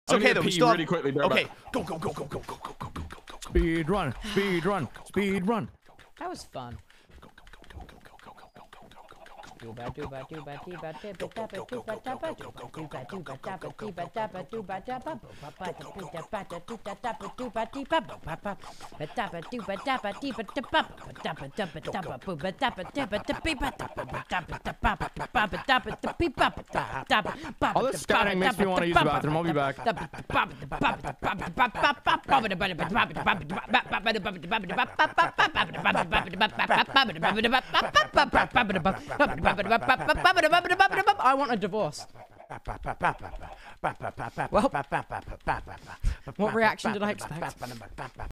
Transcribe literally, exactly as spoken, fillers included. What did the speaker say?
It's okay though. We still really have... quickly, bro. Okay, go go go go go go go go go go go. Speed run, speed run, speed run. That was fun. All this scouting makes me want to use the bathroom. I'll be back. I want a divorce. Well, what reaction did I expect?